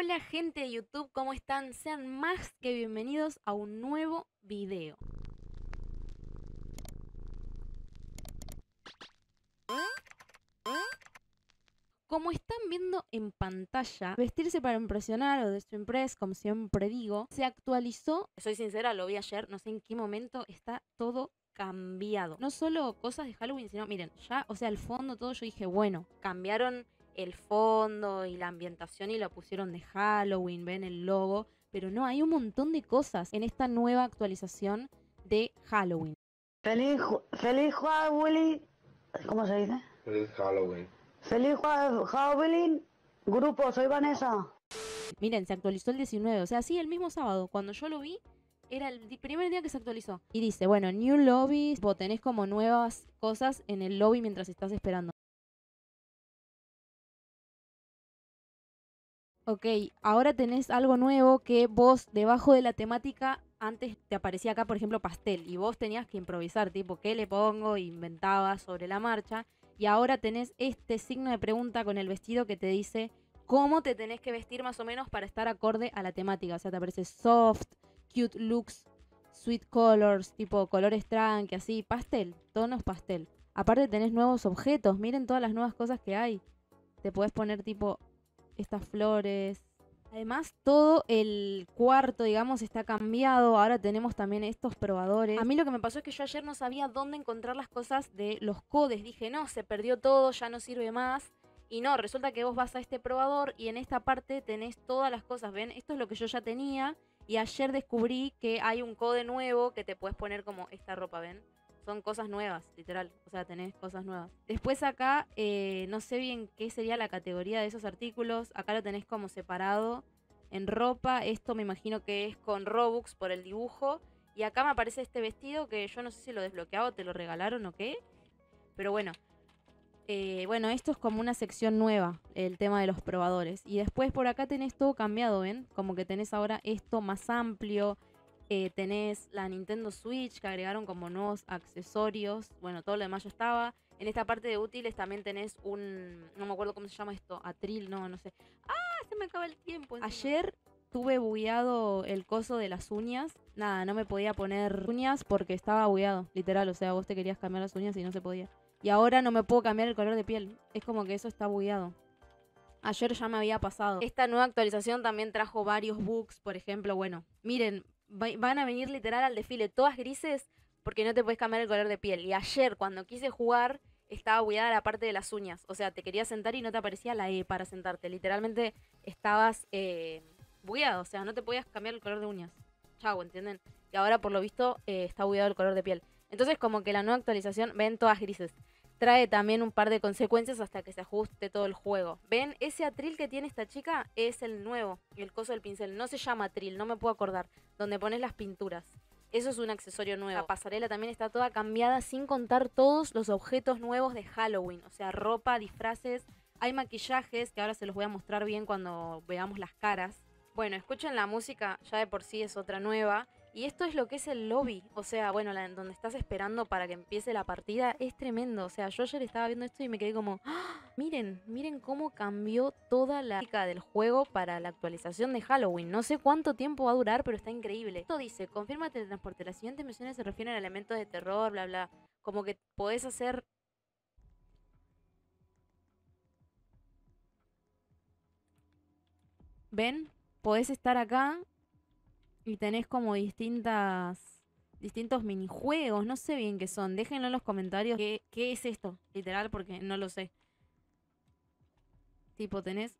Hola gente de YouTube, ¿cómo están? Sean más que bienvenidos a un nuevo video. Como están viendo en pantalla, vestirse para impresionar o Dress to Impress, como siempre digo, se actualizó. Soy sincera, lo vi ayer, no sé en qué momento está todo cambiado. No solo cosas de Halloween, sino, miren, ya, o sea, el fondo, todo, yo dije, bueno, cambiaron el fondo y la ambientación y lo pusieron de Halloween, ven el logo, pero no, hay un montón de cosas en esta nueva actualización de Halloween. Feliz Halloween. ¿Cómo se dice? Feliz Halloween. Feliz Halloween. Grupo, soy Vanessa. Miren, se actualizó el 19, o sea, sí, el mismo sábado. Cuando yo lo vi, era el primer día que se actualizó. Y dice, bueno, new lobbies, vos tenés como nuevas cosas en el lobby mientras estás esperando. Ok, ahora tenés algo nuevo que vos debajo de la temática, antes te aparecía acá, por ejemplo, pastel. Y vos tenías que improvisar, tipo, ¿qué le pongo? Inventabas sobre la marcha. Y ahora tenés este signo de pregunta con el vestido que te dice cómo te tenés que vestir más o menos para estar acorde a la temática. O sea, te aparece soft, cute looks, sweet colors, tipo colores tranqui, así, pastel, tonos pastel. Aparte tenés nuevos objetos, miren todas las nuevas cosas que hay. Te podés poner tipo estas flores. Además, todo el cuarto, digamos, está cambiado. Ahora tenemos también estos probadores. A mí lo que me pasó es que yo ayer no sabía dónde encontrar las cosas de los codes. Dije, no, se perdió todo, ya no sirve más. Y no, resulta que vos vas a este probador y en esta parte tenés todas las cosas. ¿Ven? Esto es lo que yo ya tenía. Y ayer descubrí que hay un code nuevo que te puedes poner como esta ropa, ¿ven? Son cosas nuevas, literal. O sea, tenés cosas nuevas. Después acá, no sé bien qué sería la categoría de esos artículos. Acá lo tenés como separado en ropa. Esto me imagino que es con Robux por el dibujo. Y acá me aparece este vestido que yo no sé si lo desbloqueado, te lo regalaron o qué. Pero bueno. Bueno, esto es como una sección nueva, el tema de los probadores. Y después por acá tenés todo cambiado, ¿ven? Como que tenés ahora esto más amplio. Tenés la Nintendo Switch que agregaron como nuevos accesorios. Bueno, todo lo demás ya estaba. En esta parte de útiles también tenés un... No me acuerdo cómo se llama esto. Atril, no sé. ¡Ah! Se me acaba el tiempo. Ayer tuve bugueado el coso de las uñas. Nada, no me podía poner uñas porque estaba bugueado, literal. O sea, vos te querías cambiar las uñas y no se podía. Y ahora no me puedo cambiar el color de piel. Es como que eso está bugueado. Ayer ya me había pasado. Esta nueva actualización también trajo varios bugs. Por ejemplo, bueno, miren, van a venir literal al desfile todas grises porque no te puedes cambiar el color de piel. Y ayer cuando quise jugar estaba bugueada la parte de las uñas. O sea, te querías sentar y no te aparecía la E para sentarte. Literalmente estabas bugueado. O sea, no te podías cambiar el color de uñas. Chau, ¿entienden? Y ahora por lo visto está bugueado el color de piel. Entonces como que la nueva actualización ven todas grises. Trae también un par de consecuencias hasta que se ajuste todo el juego. ¿Ven? Ese atril que tiene esta chica es el nuevo, el coso del pincel. No se llama atril, no me puedo acordar. Donde pones las pinturas. Eso es un accesorio nuevo. La pasarela también está toda cambiada sin contar todos los objetos nuevos de Halloween. O sea, ropa, disfraces. Hay maquillajes que ahora se los voy a mostrar bien cuando veamos las caras. Bueno, escuchen la música, ya de por sí es otra nueva. Y esto es lo que es el lobby. O sea, bueno, donde estás esperando para que empiece la partida. Es tremendo. O sea, yo ayer estaba viendo esto y me quedé como... ¡Ah! Miren cómo cambió toda la dinámica del juego para la actualización de Halloween. No sé cuánto tiempo va a durar, pero está increíble. Esto dice, confirma teletransporte. Las siguientes misiones se refieren a elementos de terror, bla, bla. Como que podés hacer... ¿Ven? Podés estar acá y tenés como distintos minijuegos, no sé bien qué son. Déjenlo en los comentarios qué es esto, literal, porque no lo sé. Tipo,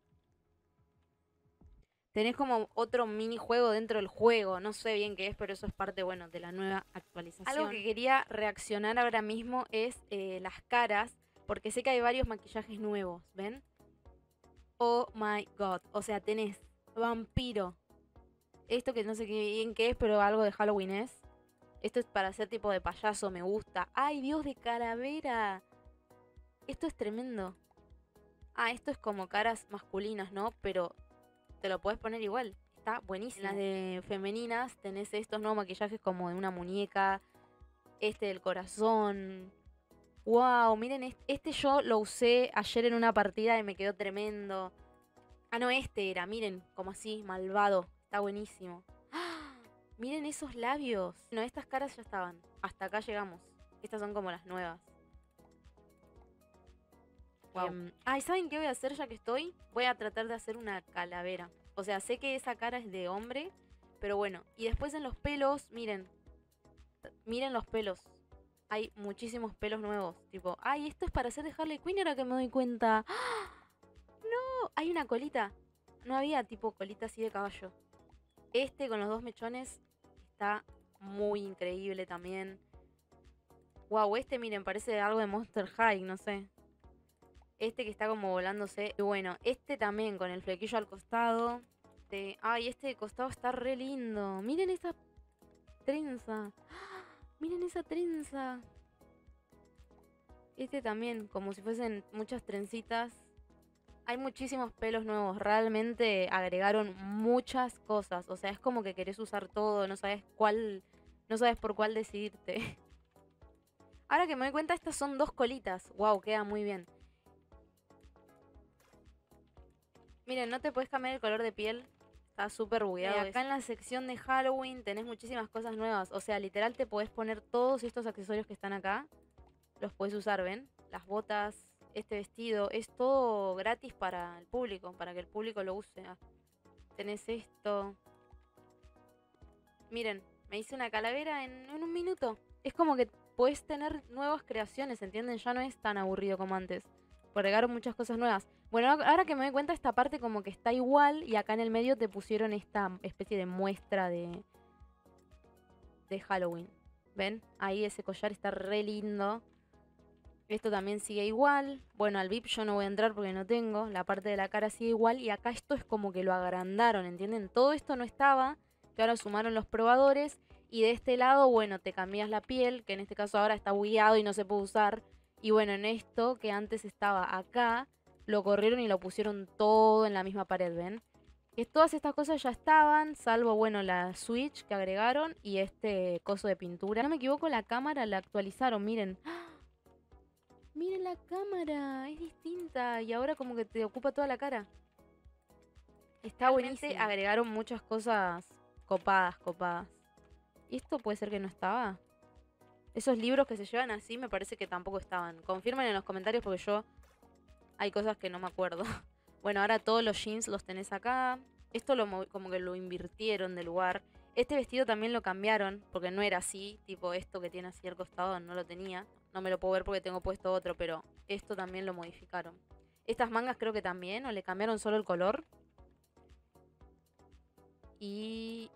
tenés como otro minijuego dentro del juego. No sé bien qué es, pero eso es parte, bueno, de la nueva actualización. Algo que quería reaccionar ahora mismo es las caras, porque sé que hay varios maquillajes nuevos, ¿ven? Oh my god. O sea, tenés vampiro. Esto que no sé bien qué es, pero algo de Halloween es. Esto es para hacer tipo de payaso, me gusta. ¡Ay, Dios de calavera! Esto es tremendo. Ah, esto es como caras masculinas, ¿no? Pero te lo puedes poner igual. Está buenísimo. En las de femeninas tenés estos nuevos maquillajes como de una muñeca. Este del corazón. ¡Wow! Miren, este yo lo usé ayer en una partida y me quedó tremendo. Ah, no, este era, miren, como así, malvado. Está buenísimo. ¡Ah! Miren esos labios. No, estas caras ya estaban. Hasta acá llegamos. Estas son como las nuevas. Wow. ¿Y saben qué voy a hacer ya que estoy? Voy a tratar de hacer una calavera. O sea, sé que esa cara es de hombre, pero bueno. Y después en los pelos, miren. Miren los pelos. Hay muchísimos pelos nuevos. Tipo, ay, esto es para hacer de Harley Quinn ahora que me doy cuenta. ¡Ah! No, hay una colita. No había tipo colita así de caballo. Este con los dos mechones está muy increíble también. Wow, este miren, parece algo de Monster High, no sé. Este que está como volándose. Y bueno, este también con el flequillo al costado. Ay, este de costado está re lindo. Miren esa trenza. ¡Ah! Miren esa trenza. Este también, como si fuesen muchas trencitas. Hay muchísimos pelos nuevos. Realmente agregaron muchas cosas. O sea, es como que querés usar todo. No sabes cuál. No sabes por cuál decidirte. Ahora que me doy cuenta, estas son dos colitas. Wow, queda muy bien. Miren, no te puedes cambiar el color de piel. Está súper bugueado. Acá en la sección de Halloween tenés muchísimas cosas nuevas. O sea, literal te podés poner todos estos accesorios que están acá. Los podés usar, ¿ven? Las botas, este vestido. Es todo gratis para el público, para que el público lo use. Tenés esto. Miren, me hice una calavera en un minuto. Es como que podés tener nuevas creaciones, ¿entienden? Ya no es tan aburrido como antes. Agregaron muchas cosas nuevas. Bueno, ahora que me doy cuenta, esta parte como que está igual. Y acá en el medio te pusieron esta especie de muestra de Halloween. ¿Ven? Ahí ese collar está re lindo. Esto también sigue igual. Bueno, al VIP yo no voy a entrar porque no tengo. La parte de la cara sigue igual. Y acá esto es como que lo agrandaron, ¿entienden? Todo esto no estaba. Que ahora sumaron los probadores. Y de este lado, bueno, te cambias la piel. Que en este caso ahora está bugueado y no se puede usar. Y bueno, en esto que antes estaba acá, lo corrieron y lo pusieron todo en la misma pared, ¿ven? Que todas estas cosas ya estaban, salvo, bueno, la Switch que agregaron y este coso de pintura. No me equivoco, la cámara la actualizaron, miren. ¡Ah! Miren la cámara, es distinta y ahora como que te ocupa toda la cara. Está buenísimo. Agregaron muchas cosas copadas. ¿Y esto puede ser que no estaba? Esos libros que se llevan así me parece que tampoco estaban. Confirmen en los comentarios porque yo... Hay cosas que no me acuerdo. Bueno, ahora todos los jeans los tenés acá. Esto como que lo invirtieron de lugar. Este vestido también lo cambiaron porque no era así. Tipo esto que tiene así al costado no lo tenía. No me lo puedo ver porque tengo puesto otro, pero esto también lo modificaron. Estas mangas creo que también, o le cambiaron solo el color. Y...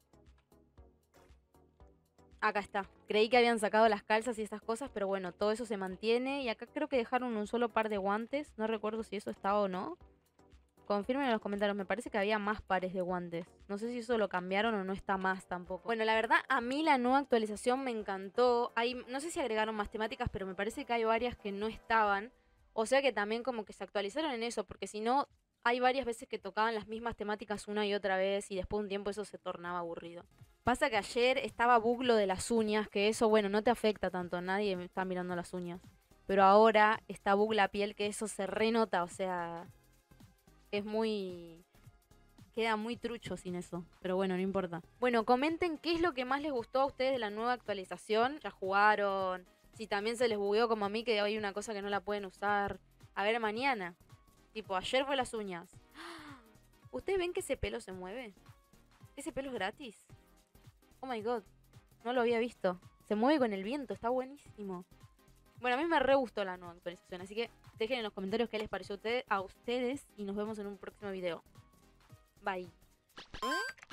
acá está. Creí que habían sacado las calzas y estas cosas, pero bueno, todo eso se mantiene. Y acá creo que dejaron un solo par de guantes. No recuerdo si eso estaba o no. Confirmen en los comentarios. Me parece que había más pares de guantes. No sé si eso lo cambiaron o no está más tampoco. Bueno, la verdad, a mí la nueva actualización me encantó. No sé si agregaron más temáticas, pero me parece que hay varias que no estaban. O sea que también como que se actualizaron en eso, porque si no, hay varias veces que tocaban las mismas temáticas una y otra vez y después de un tiempo eso se tornaba aburrido. Pasa que ayer estaba bug lo de las uñas, que eso, bueno, no te afecta tanto, nadie me está mirando las uñas. Pero ahora está bug la piel, que eso se renota, o sea, es muy... queda muy trucho sin eso, pero bueno, no importa. Bueno, comenten qué es lo que más les gustó a ustedes de la nueva actualización. ¿Ya jugaron? Si también se les bugueó como a mí, que hay una cosa que no la pueden usar. A ver, mañana. Tipo, ayer fue las uñas. ¿Ustedes ven que ese pelo se mueve? ¿Ese pelo es gratis? Oh my god, no lo había visto. Se mueve con el viento, está buenísimo. Bueno, a mí me re gustó la nueva actualización, así que dejen en los comentarios qué les pareció a ustedes y nos vemos en un próximo video. Bye.